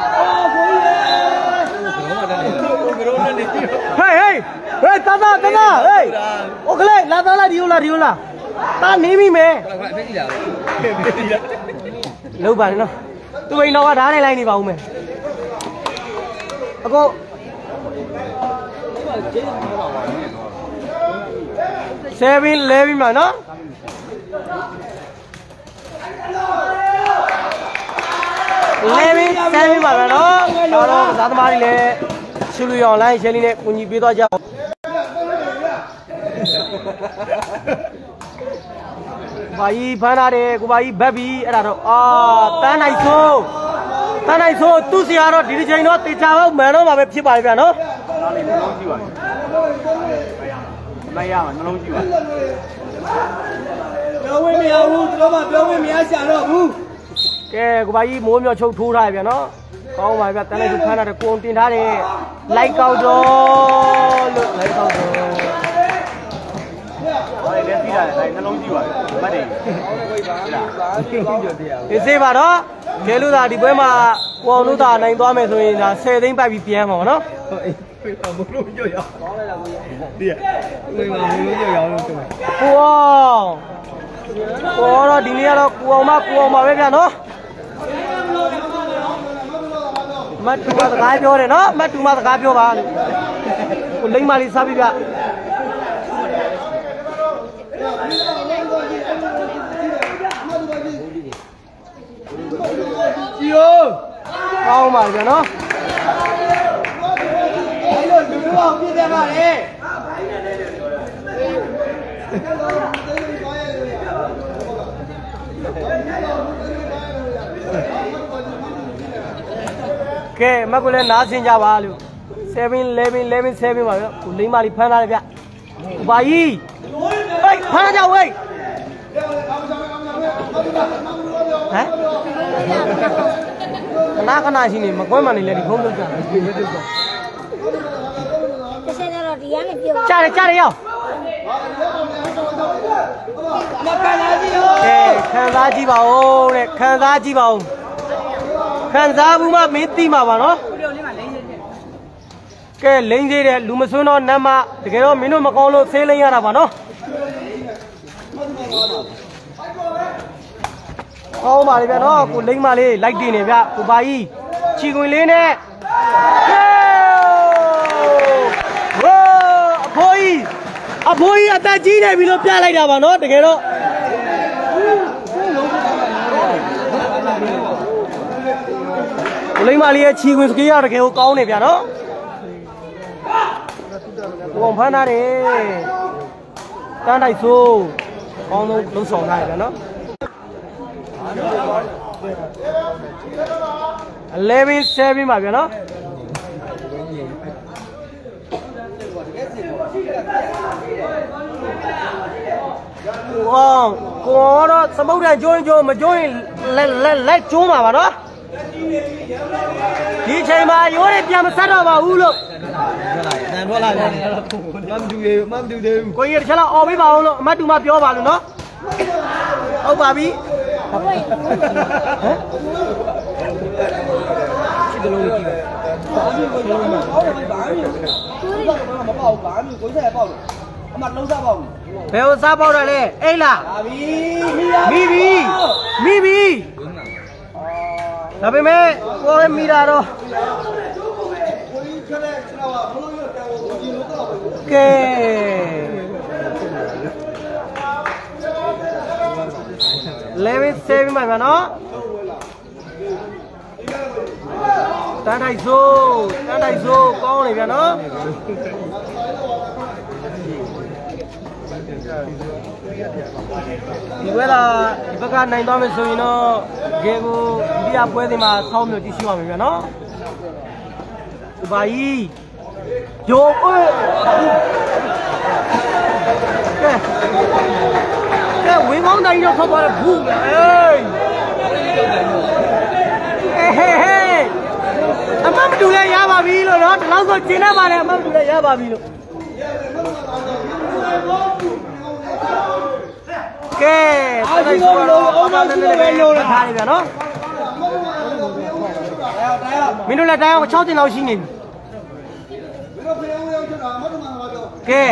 A: ဟေးဟေးဟေးတာတာတာဟေးโอเคလာတာလာဒီယိုလာဒီယိုလာတာနေမိမယ်လောက်ပါနော်သူ့ဘိန်းတော့ဓာတ်နိုင်လိုက်နေပါဦးမယ်အကိုseven elevenမှာနော်eleven sevenပါပဲနော်တော်တော်ဇာသမားတွေလည်းရှူလူအောင်လိုင်းရှယ်လီနဲ့ကူညီပေးသွားကြအောင်ဘာကြီးဖမ်းလာတယ်ကိုဘာကြီးဘက်ပြီအဲ့ဒါတော့အာတန်းနိုင်ဆိုးတန်းနိုင်ဆိုးသူ့စီကတော့ဒီဒီချိန်တော့တေချာတော့မန်တော့မှာပဲဖြစ်ပါလေဗျာနော်နှလုံးကြည့်ပါမရအောင်နှလုံးကြည့်ပါပြောဝင်မရဘူးတို့မှပြောဝင်မရရှာတော့ဘူးကဲကိုဘာကြီးမိုးမြော်ချုပ်ထိုးထားရဗျာနော်ကောင်းပါဗျာတန်းလိုက်သူဖမ်းလာတယ်ကိုုံတင်ထားတယ်လိုက်ကောက်တော့လို့လိုက်ကောက်တော့ဟောလေပြီးတာလေနှလုံးကြည့်ပါမတ်တယ်ဒီစေးပါတော့ကဲလို့သာဒီပွဲမှာကိုအောင်လို့သာနိုင်သွားမယ်ဆိုရင်ဒါtenသိန်းပိုက်ပြီးပြန်ပါဗောနော်ဟုတ်အေးမလို့ကြောက်ရအောင်ကောင်းလိုက်တာကိုဒီကကိုမလို့ကြောက်ရအောင်လို့ပြောကိုအောင်ကိုတော့ဒီနေ့ကတော့ကိုအောင်မကိုအောင်ပါပဲဗျာနော်မတ်တူမစကားပြောတယ်နော်မတ်တူမစကားပြောပါလို့ကိုလိမ့်မလေးစားပြီဗျကြည့်ရောကောင်းပါဗျာနော်အဲ့လိုလူလူအောင်ပြည့်တယ်ပါလေကဲမကွလည်းနားဆင်ကြပါလို့seven eleven eleven sevenပါဗျကိုလိမ္မာလေးဖမ်းလာတယ်ဗျဘာကြီးဟေးဖမ်းကြဝေးဟမ်ခဏခဏရှိနေမကွဲမှနေလေဒီဖုန်းလုပ်ကြတယ်ဒီလိုလုပ်ကြ
C: 这些都是底下的标。
A: ကြားတယ်ကြားတယ်ရောက်ကဲခံစားကြည့်ပါဦးတဲ့ခံစားကြည့်ပါဦးခံစားဘူးမှမင်းသိမှာပါနော်ကဲလိမ့်သေးတယ်လူမစွန်းတော့နတ်မတကယ်တော့မင်းတို့မကောင်းလို့ဆေးလိမ့်ရတာပါနော်ကောင်းပါလေဗျာနော်ကိုလိမ့်မလေးလိုက်တင်နေဗျကိုပါကြီးချီခွင်လေးနဲ့ဝိုးအဖိုးကြီးအဖိုးကြီးအသက်ကြီးနေပြီလို့ပြလိုက်တာပါနော်တကယ်တော့ကိုလိမ့်မလေးရဲ့ချီခွင်စကေးရတကယ်ကိုကောင်းနေဗျာနော်ကိုအောင်ဖမ်းထားတယ်တန်းတိုက်ဆိုးကောင်းဆုံးလုံးဆောင်ထားတယ်ဗျာနော်eleven sevenပါဗျာနော်ဝေါကိုတော့သမုဒ္ဒရာကျိုးကျိုးမကျိုးရင်လက်လက်လက်ကျိုးမှာပါနော်ဒီချိန်မှာရိုးတွေပြန်မဆက်တော့ပါဘူးလို့
B: နန်ထွက်လာတယ်မမတူသေးဘူးမမတူသေးဘူး
A: ကိုကြီးတစ်ချက်လောက်អော်ပေးပါအောင်လို့အမတ်တူမပြောပါလို့နော်ဟုတ်ပါပြီဟမ်ချစ်တယ်လို့ကြည့်ပါဘာလို့ကိုလုံးမဟုတ်ဘူးဘာလို့မပေါ့ဘာလို့ကိုဆက်ပေါ့လို့အမလုံးစားပေါ့ဘယ်ကိုစားပေါ့တယ်လဲအိတ်လားမိပြီမိပြီဒါပေမဲ့ကိုယ်မိတာတော့ကဲeleven sevenပါဗျာနော်တန်းတိုက်ဆိုးတန်းတိုက်ဆိုးကောင်းနေဗျာနော်ဒီဘက်ကဒီဘက်ကနိုင်သွားမယ်ဆိုရင်တော့ဂေကိုဒီပြပွဲစဉ်မှာဆောင်းမျိုးကြည့်ရှိပါမယ်ဗျာနော်ဥပါကြီးဂျိုးအေးကဲကဲဝင်းကောင်းတိုင်းတော့ထွက်သွားတယ်ဘူးအေးဟေးဟေးအမမတူလဲရပါပြီလို့နော်ဒီလောက်ဆိုကျင်းနေပါတယ်အမမတူလဲရပါပြီလို့ကဲအားကြီးတော့အမတူလဲပဲလို့ထားနေပြန်နော်မင်းတို့လည်းတိုင်းအောင်၆တင်လောက်ရှိနေပြီကဲ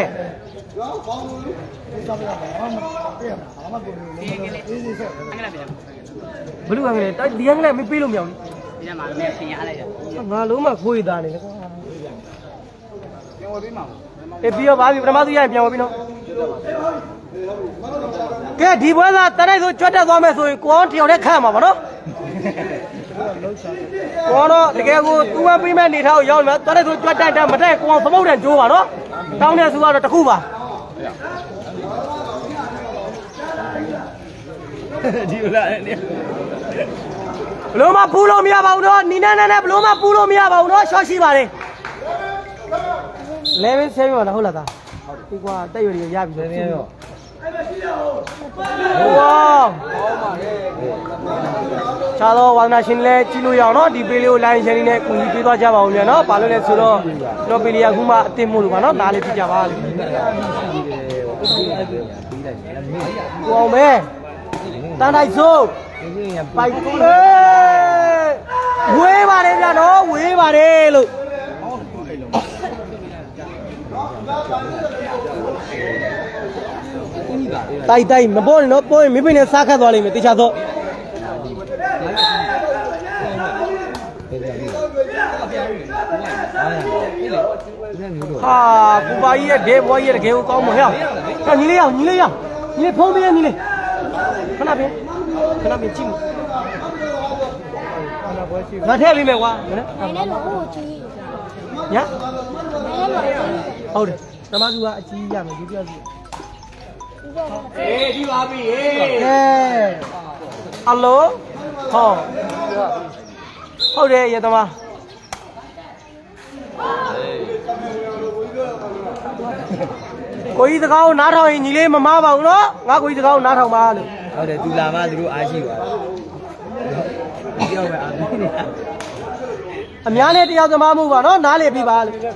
A: ဘလူးကလည်းတိုက်ဒီကလည်းမပေးလို့မရဘူးဒီကမှလည်းဆင်ရလိုက်တယ်ငါလုံးမခွေးသားနေလေကွာပြန်ဝယ်ပေးမှာအေးပြီးတော့ပါပြီပထမသူရရင်ပြန်ဝယ်ပြီးနော်ကဲဒီဘွဲသားတရိုက်ဆိုကြွတ်တက်သွားမယ်ဆိုရင်ကိုအောင်တယောက်တည်းခန့်မှာပါနော်ကိုတော့တကယ်ကိုသူ့ဝပေးမဲ့နေထားကိုရောက်နေမှာတရိုက်ဆိုကြွတ်တက်တက်မတက်ကိုအောင်သမုတ်တယ်ကျိုးပါနော်တောင်းတဲ့စုကတော့တစ်ခုပါဒီလိုလားနေဘလို့မပူလို့မရပါဘူးနော်နီနဲ့နဲ့ဘလို့မပူလို့မရပါဘူးနော်ရှော့ရှိပါလေeleven sevenပါလားဟုတ်လားသားဒီကွာတက်ရွယ်တွေရပြီလေရောဝေါချာတော့ဝါနာရှင်လဲကြည့်လို့ရအောင်နော်ဒီပေးလေးကိုလိုင်းရှင်လေးနဲ့ကူညီပေးသွားကြပါဦးမြန်နော်ဘာလို့လဲဆိုတော့ကျွန်တော်ပေးလေးကခုမှအတင်မို့လို့ပါနော်နားလေးပြကြပါလို့ကိုအောင်မဲတန်းတိုက်စိုးပိုက်ကူလေဝေးပါတယ်ဗျာနော်ဝေးပါတယ်လို့တိုက်တိုက်မပေါ်နဲ့နော်ပေါ်ရင်မိဖိနဲ့စားခတ်သွားလိမ့်မယ်တေချာတော့ဟာကူပါကြီးရဲ့ဒေဘွားကြီးရဲ့တကယ်ကိုကောင်းမဟဲ့ဟဲ့ညီလေးရညီလေးရညီလေးဖုံးပေးရညီလေးခဏပြင်ခဏပြင်ကြည့်ငါထည့်ပေးမယ်ကွာ
C: နိုင်တယ်လို့ဟိုကြည့်
A: ညာ
C: နိုင်တယ်လို့
A: ဟုတ်တယ်သမားစုကအကြီးရမယ်ဒီပြောစီအေးဒီပါပြီဟေးဟဲ့ဟယ်လိုဟောဟုတ်တယ်ရသမားကိုကြီးစကားကိုနားထောင်ရင်ညီလေးမမားပါဘူးနော်ငါကိုကြီးစကားကိုနားထောင်ပါလို့
B: ဟုတ်တယ်သူလာမှသူတို့အားရှိပါပြောပဲအားနေ
A: အများနဲ့တရားသမားမှုပါနော်နားလေပြီပါလို့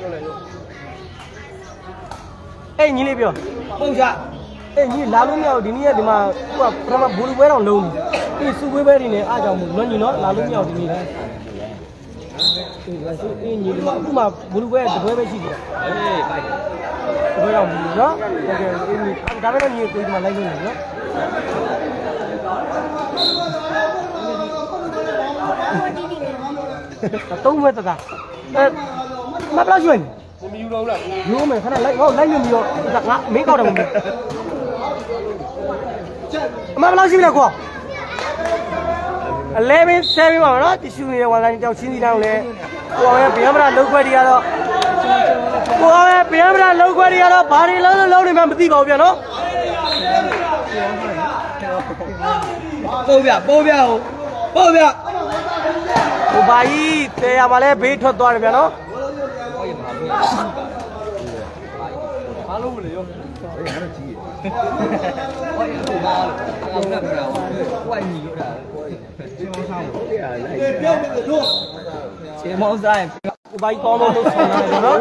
A: အေးညီလေးပြော
B: ပုံချ
A: အေးညီလာလို့မရဘူးဒီနေ့ကဒီမှာဟိုကပထမဘူလူပွဲတော့လုံးပြီအေးစုပွဲပဲနေနေအားကြောင့်မို့လွန်ညီနော်လာလို့မရဘူးဒီနေ့အေးလာစုအေးညီဒီမှာအခုမှဘူလူပွဲတပွဲပဲရှိတယ်
B: အေးပိုက်
A: တပွဲတော့ဘူးနော်ဟုတ်ကဲ့အေးညီဒါပဲတော့ညီကိုဒီမှာလိုက်လို့နေနော်သုံးဝက်တကာအဲမပလောက်ရွှေမမယူတော့ဘူးလားယူမယ်ခဏလိုက်ဟောလိုက်လို့မရောငါမင်းကောက်တယ်မင်းအမပလောက်ရှိပြီလားကွာအလဲမင်းဆဲပြီးပါမနော်တ िश ူနေတဲ့ဝန်လိုင်းကြောက်ချင်းစီတောင်းလဲကိုအောင်ရဲ့ဗျမ်းမရာလောက်ခွက်တွေကတော့ကိုအောင်ရဲ့ဗျမ်းမရာလောက်ခွက်တွေကတော့ဘာတွေလုံးလုံးလုံးနေမှမသိပါဘူးဗျာနော်
B: ပိုးပြပိုးပြဟိုပိုးပြ
A: ဟိုဘာကြီးတဲရပါလဲဘေးထွက်သွားတယ်ဗျာနော်
B: ဘာလို့မလဲရောအေးငါတို့ကြီးဟောဟိုဘာလို့အကောင်နဲ့ပြောဟိုအိုင်ကြီးလို့တာချင်းမောင်းဆောင်ဟုတ်တယ်လိုက်ပြောပြလို့ချင်းမောင်းဆိုင်
A: ဟိုဘာကြီးကောင်းလို့လို့ဆောင်ရတယ်နော်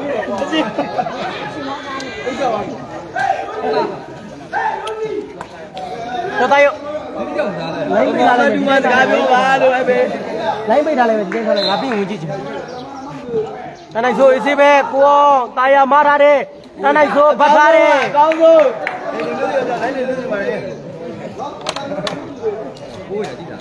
A: တော်တော်လိုင်းပိတ်ထားလိုက်
B: ဒီမှာစကားပြောပါလို့အဲ့ပဲ
A: လိုင်းပိတ်ထားလိုက်ပဲဒီတိုင်းထားလိုက်ငါပြင်ဝင်ကြည့်ချင်တန်းနိုင်ဆိုအေးစေးပဲကိုအောင်တာယာမားထားတယ်တန်းနိုင်ဆိုဘတ်ထားတယ်
B: ကောင်းဆုံးဒီလိုလိုရလိုက်လေလို့ပါလေဘိုးရကြည့်တာ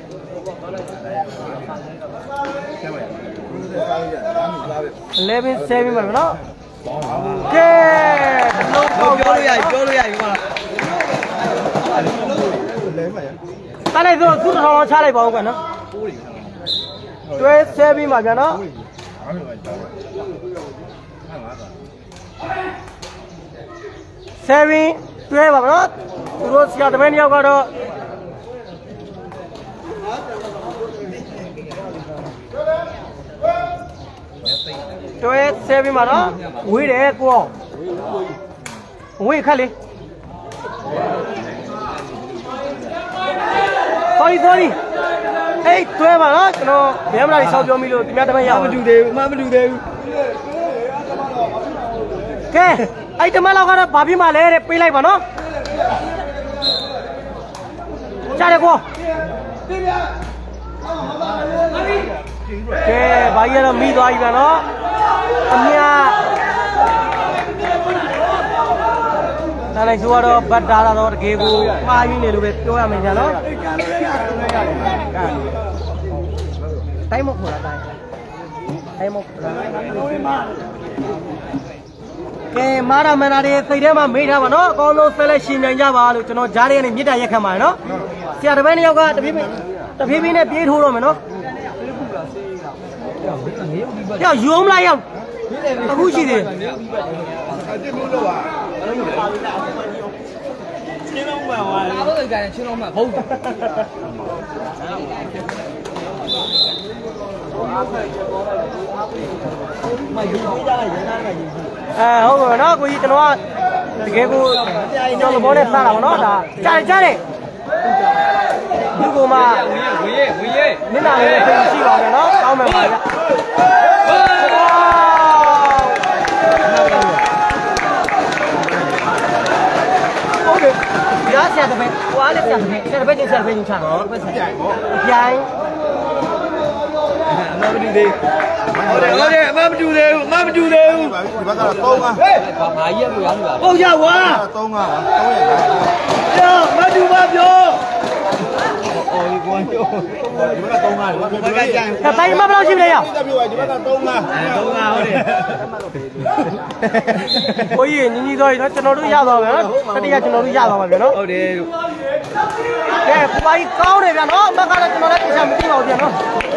A: eleven sevenပါနော်ကဲ
B: လုံးပေါက်ပြောလို့ရပြီပြောလို့ရပြီဟုတ်လား
A: တန်းနိုင်ဆိုသူ့ထောင်ထောင်ချလိုက်ပါဦးကွနော်တွဲဆဲပြီးမှာဗျာနော်ဆဲပြီးတွဲပါမနော်သူတို့ဆရာတပည့်တယောက်ကတော့တွဲဆဲပြီးမှာနော်ဝေးတယ်ကိုအောင်ဝေးခက်လေ sorry sorry အေးတွဲပါနော်ကျွန်တော်ဗျမ်းမလာကြီးဆောက်ပြောမိလို့ဒီများတပတ်ရအောင်
B: မတူသေးဘူးမမတူသေးဘူး
A: ကဲအဲ့တမလောက်ကတော့ဘာဖြစ်မှလဲတဲ့ပေးလိုက်ပါနော်ကြားရကောကဲဘာကြီးကတော့မိသွားပြီဗျာနော်အမြဒါလိုက်ဆိုတော့ဘတ်တာတော့တကယ်ကိုမှားရင်းနေလို့ပဲပြောရမယ်ကြာနော်တိုင်းမခေါ်တာတိုင်းတိုင်းမခေါ်တာကဲမာရမနာတွေစိတ်ထဲမှာမေးထားပါနော်အကောင်းဆုံးဆက်လက်ရှင်ပြန်ကြပါလို့ကျွန်တော်ကြားရတဲ့မြစ်တာရက်ခံပါတယ်နော်ဆရာတပည့်နှစ်ယောက်ကတပြေးတပြေးပြေးနဲ့ပြေးထိုးတော့မယ်နော်ရောက်ယူအောင်လားရောက်အခုရှိသေး
B: ချင်းလုံးမှန်သွားတယ်အားလုံးကချင်းလုံးမှန်ဟုတ်
A: မယူပေးကြလိုက်ရတာကယူအဲဟုတ်ပါတော့ကိုကြီးကျွန်တော်ကတကယ်ကိုကျွန်တော်ဘောနဲ့စားတာပါနော်ဒါကြားကြားတယ်ဒီကောင်မ
B: ဝေးဝေးဝေး
A: နင်းနာလေးသိရှိပါမယ်နော်ကောင်းမယ်ပါဗျဟုတ်တယ်ရဆရာတပည့်ဟွာလေးဆရာတပည့်ဆရာတပည့်ချင်းဆရာတပည့်ချင်းချတော့ပဲဆိုင်ပေါ့ပြိုင်
B: အမမတူသေးဟုတ်တယ်ဟုတ်တယ်အမမတူသေးဘူးအမမတူသေးဘူး
D: ဒီဘက်ကတော့သုံးပါ
B: ဟေးဘာမာကြီးရလို့ရလို့လား
A: ဟုတ်ရဝါ
D: သုံးပါသုံးရ
B: ပြောမတူပါပြော
D: အော်ဒီကွန်ပြောဒီဘက်ကသုံးပါဒီဘက်ကကြိုင်
A: ကတိုင်းမဘယ်လောက်ရှိလဲရ
D: ဒီဘက်ကသုံးပါ
B: သုံးပါဟုတ်တယ်
A: ကိုကြီးညီညီတော့ကျွန်တော်တို့ရသွားမယ်နော်တတိယကျွန်တော်တို့ရသွားပါဗျာနော်
B: ဟုတ်တယ်
A: ကဲကိုပါကြီးကောင်းတယ်ဗျာနော်အမကတော့ကျွန်တော်လည်းတရားမသိပါဘူးဗျာနော်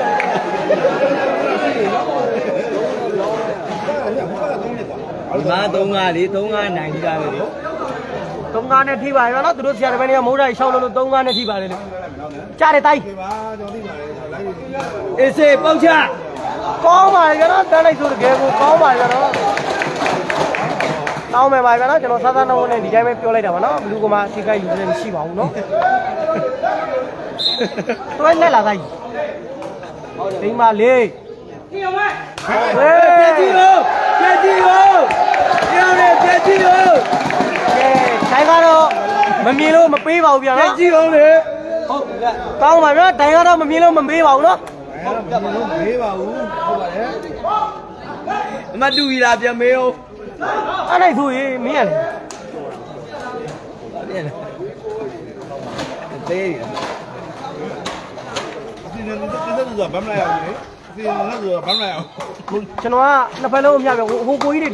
B: ဒီမှာသုံးပါလေသုံးပါနိုင်ကြတယ်လေ
A: သုံးကားနဲ့ထိပါရနော်သူတို့ဆရာတပည့်တွေကမိုးတိုင်းရှောင်းလို့သုံးကားနဲ့ထိပါတယ်လေကြားတယ်တိုင်း
B: အေးစေးပေါက်ချ
A: ကောင်းပါလေကျွန်တော်တန်းလိုက်ဆိုတကယ်ကိုကောင်းပါလေကျွန်တော်တောင်းမယ်ပါဗျာနော်ကျွန်တော်စားစားနှုံးနဲ့ဒီတိုင်းပဲပြောလိုက်တာပါနော်ဘလူကမှထိခိုက်ယူနေမရှိပါဘူးနော်တွဲနဲ့လာသားကြီးဒီမှာလေးဟေးပြည့်ကြည့်လို့ပြည့်ကြည့်လို့ပြောင်းနေပြည့်ကြည့်လို့ကဲတိုင်းကတော့မမြင်လို့မပေးပါဘူးဗျာနော်ပြည့်ကြည့်အောင်လေဟုတ်ကဲ့ကောင်းပါဗျာတိုင်းကတော့မမြင်လို့မပေးပါဘူးနော်ဟုတ်ကဲ့မပေးပါဘူးဟုတ်ပါတယ်အမတူကြီးလားပြန်မေးအောင်အဲ့ဒါဆိုရင်မင်းရလေပြန်သေးတယ်ဒီနေ့ဒီနေ့တော့ဗမ်းမလာရဘူးလေဒီနေ့တော့ဗမ်းမလာရဘူးကျွန်တော်ကနှစ်ဖက်လုံးအမြပြဟိုကိုကြီးတွေ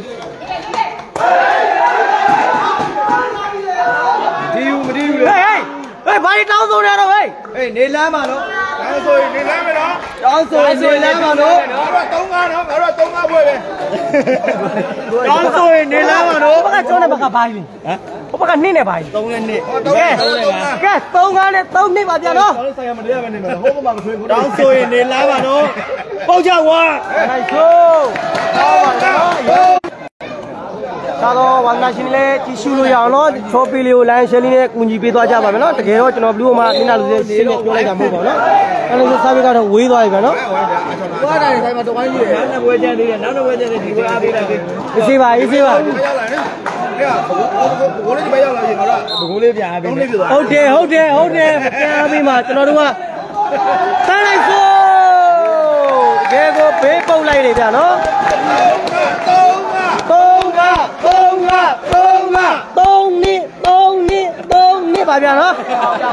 A: ဒီယူမဒီယူလေဟေးဟေးဘာတောင်းဆိုရတော့ဟေးဟေးနေလမ်းမှာနော်တောင်းဆိုရင်နေလမ်းမယ်နော်တောင်းဆိုရင်နေလမ်းမှာနော်ငါတို့သုံးကားနော်ငါတို့သုံးကားပွဲပဲတောင်းဆိုရင်နေလမ်းမှာနော်ဘက်ကကျောင်းနဲ့ဘက်ကဘာကြီးဟမ်ဘက်ကနှင်းနဲ့ဘာကြီးသုံးနဲ့နှင်းကဲကဲသုံးကားနဲ့သုံးနှင်းပါဗျာနော်ဆိုင်ရမတရားပဲနေမယ်ဟိုဘက်မှာမထွေးဘူးတောင်းဆိုရင်နေလမ်းမှာနော်ပေါက်ကြဝါနိုင်ဆိုတောင်းပါနော်သာတော့ဝန္ဒရှင်လေးကြည့်ရှုလို့ရအောင်နော်ချောပီလေးကိုလိုင်းရှယ်လေးနဲ့ကူညီပေးသွားကြပါမယ်နော်တကယ်တော့ကျွန်တော်ဘလူးမှာနင်းနာလူလေးရှင်းနေပြောလိုက်တာမဟုတ်ပါဘူးနော်အဲ့လိုစားပြီးတော့ဝေးသွားပြီဗျာနော်သွားတာဆိုင်မှာတဝိုင်းကြီးနောက်တစ်ပွဲကျန်သေးတယ်နောက်တစ်ပွဲကျန်သေးဒီကိုအားပေးတာပေးအေးစေးပါအေးစေးပါရောက်လာနေဟဲ့ဘကိုးလေးပဲရောက်လာရင်တော့ဘကိုးလေးပြန်အားပေးဟုတ်တယ်ဟုတ်တယ်ဟုတ်တယ်ပြန်အားပေးမှာကျွန်တော်တို့ကစားလိုက်စို့တကယ်ကိုဘေးပုတ်လိုက်နေဗျာနော်သုံးကသုံးကသုံးကသုံးနှစ်သုံးနှစ်သုံးနှစ်ပါဗျာနော်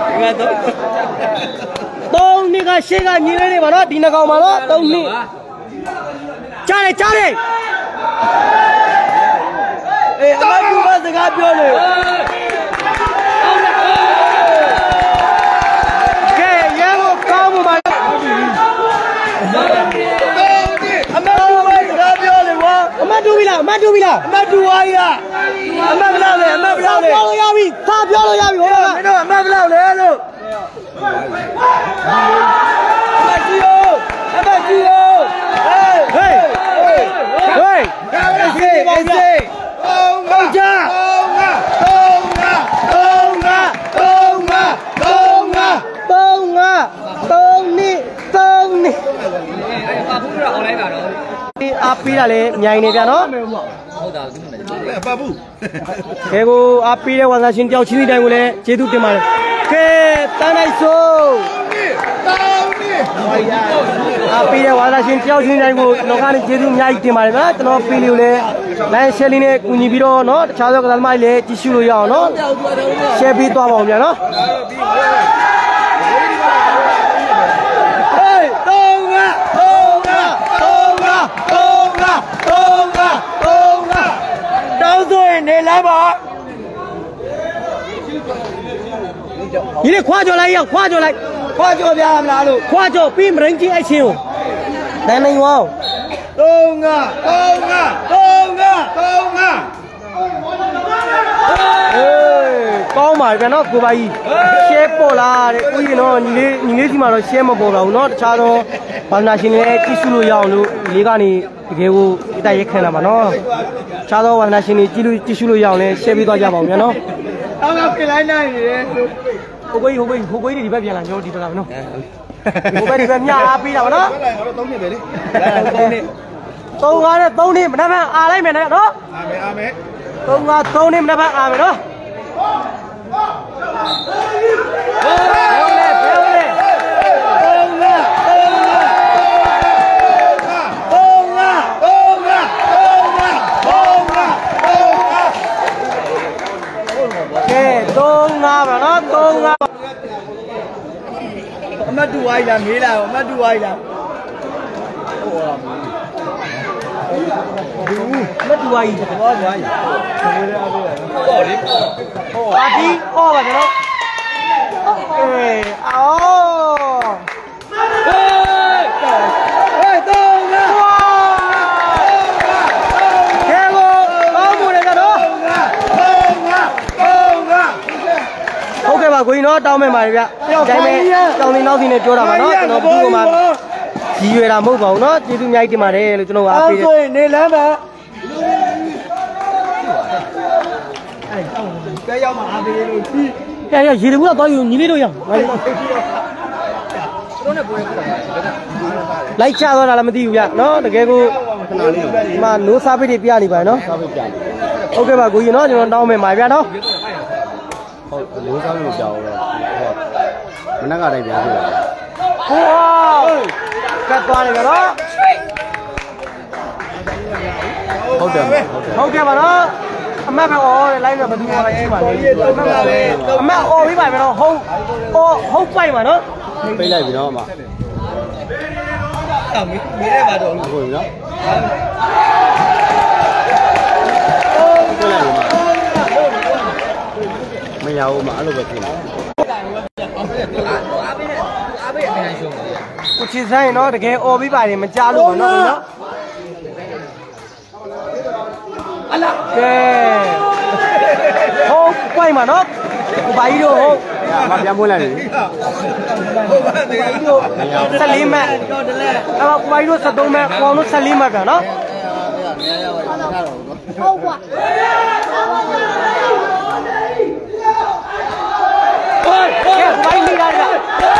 A: သုံးနှစ်ကရှေ့ကညီလေးတွေပါနော်ဒီနှကောင်ပါနော်သုံးနှစ်ကြားတယ်ကြားတယ်အေးအမကူမစကားပြောလေကဲရဲကိုကောင်းမှုပါအမတူပြီလားအမတူပြီလားအမတူဝါကြီးလားအမဘလောက်လဲအမဘလောက်လဲပြောလို့ရပြီသာပြောလို့ရပြီဟိုကမင်းတို့အမဘလောက်လဲလို့အမကြည့်ရောအမကြည့်ရောဟေးဟေးဟေးအေးစေးအေးစေးသုံးကသုံးကသုံးကသုံးကသုံးကသုံးကသုံးနှစ်သုံးနှစ်ပါဘူးတော့အောင်လိုက်ပါတော့အားပေးတာလေမြိုင်နေပြန်နော်ဟုတ်တာသူမပါဘူးခဲကိုအားပေးတဲ့ဝန်သားရှင်တယောက်ချင်းစီတိုင်းကိုလည်းကျေးဇူးတင်ပါတယ်ခဲတန်းနိုင်စိုးတောင်းနေအားပေးတဲ့ဝန်သားရှင်တယောက်ချင်းတိုင်းကိုကျွန်တော်ကနေကျေးဇူးအများကြီးတင်ပါတယ်ဗျာကျွန်တော်ပေးလို့လည်းလိုင်းရှယ်လေးနဲ့ကူညီပြီးတော့နော်တခြားသောကစားသမားတွေလည်းကြည့်ရှုလို့ရအောင်နော်ရှယ်ပေးသွားပါအောင်ဗျာနော်နေ来吧，你得跨过来呀，跨过来，跨过边哪路？跨过比人家还强，来没有？东啊，东啊，东啊，东啊！哎，高嘛边那古巴伊，先包啦，我伊喏，你哩你哩起码都先没包了，喏，差到把那些嘞技术路要路，你讲你给我一大一看了嘛喏。差到晚上心里记录记录了样嘞，先别大家报名喏。刚刚回来那里，后背后背后背的里边变了，就里边了喏。后背里边面阿背了喏。东西没的，东西，东啊的东西，那边阿来没的喏。阿没阿没。东啊东西那边阿没喏。不要嘞不要嘞。东啊东啊东啊东啊。东啊吧，那东啊。အမတ်တူဝိုင်းလားမေးလာအမတ်တူဝိုင်းလားဘူးအမတ်တူဝိုင်းတော့ဝိုင်းဟောလေဟောပါဒီဟောပါကျွန်တော်အေးအော်ဟေးဟေးတုံးလားဟဲ့ကိုကောင်းမှုတွေကတော့ဟုတ်ကဲ့ပါကိုကြီးနော်တောင်းမယ်ပါဗျ။ဒါပေမဲ့တောင်းနေနောက်စီနဲ့ပြောတာပါနော်ကျွန်တော်ဘူးကမှကြီးရွယ်တာမဟုတ်ပါဘူးနော်ကျေးဇူးအများကြီးတင်ပါတယ်လို့ကျွန်တော်အားပေးတယ်။အော်ဆိုရင်နေလမ်းပါ။ဟ
D: ပဲရောက်မှာအားပေးလို့ကြီး
A: ကဲရရေတကူတော့ယူညီလေးတို့ရအောင်လိုက်ချသွားတာလည်းမသိဘူးဗျနော်တကယ်ကိုဒီမှာနိုးစားပိတ်တွေပြနေပါနော်စားပိတ်ပြနေဟုတ်ကဲ့ပါကိုကြီးနော်ကျွန်တော်တောင်းမယ်ပါဗျနော်
B: ဟုတ်နိုးစားလို့ကြောက်တော့မနက်ကတိုင်းပြန်ပြတယ်
A: ဟိုကတ်သွားနေကြတော့
B: ဟုတ်တယ်
A: ဟုတ်ကဲ့ပါနော်အမတ်ပဲဩတယ်လိုက်တော့ဘယ်သူမှမရှိပါဘူးအမတ်ဩပြီးပါမယ်နော်ဟုတ်ဩဟုတ်ပိုက်ပါနော်
B: ပိတ်လိုက်ပြီနော်အမ
D: အာမီမီးရဲပါတော့
B: ဟုတ်ပြီနော်ပိတ်လိုက်ပြီမမရဘူးမအဲ့လိုပဲဖြစ်နေ
A: ကိုချစ်ဆိုင်နော်တကယ်អော်ပြီးပါတယ်မကြားလို့ပါနော်နော်အလားကဲဟုတ်ပွိုင်ပါနော်ကိုပါကြီးတို့ဟုတ်
B: မပြန်ပွင့်လိုက်ပြီ
D: ဟုတ်ပါတရား
A: တို့ဆယ်လေးမှတ်တော့တလဲအဲ့တော့ကိုပါကြီးတို့ဆယ်သုံးမှတ်ကိုအောင်တို့ဆယ်လေးမှတ်ကနော်
C: ဟုတ်ကွာ
A: ဟိုကဲကိုပါကြီးလေးတာက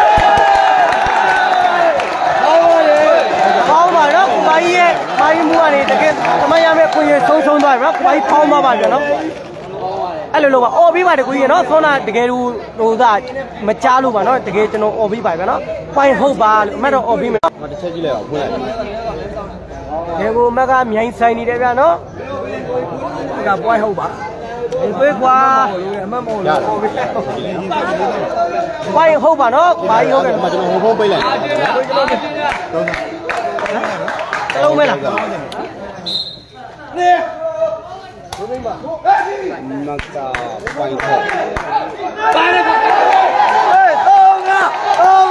A: ကြီးရဲ့မိုင်းမှုကနေတကယ်သမရမဲ့ကိုရင်ဆုံးဆုံးသွားပြီနော်ကိုကြီးဖောင်းသွားပါပြန်နော်အဲ့လိုလိုပါအော်ပြီးပါတယ်ကိုကြီးနော်ဆောနာတကယ်လို့ဟိုသာမကြားလို့ပါနော်တကယ်ကျွန်တော်အော်ပြီးပါပြန်နော်ပွိုင်းဟုတ်ပါလို့အမတ်တော့အော်ပြီးမယ်
B: မတစ်ချက်ကြည့်လိုက်အောင်ဖွင့်လိုက်
A: ဒီကိုမက်ကမြိုင်ဆိုင်နေတယ်ဗျနော်ဒီကပွိုင်းဟုတ်ပါဒီသွေးကွာ
D: အမတ်မဟုတ်လို့
A: ပွိုင်းဟုတ်ပါနော်ဘာကြီးဟုတ်တယ်
B: မကျွန်တော်ဟိုဖုန်းပိတ်လိုက်
A: လုံးမဲလား
B: မကပိုင်ထောက်
A: ပါတယ်ဟေးတော့ငါတော့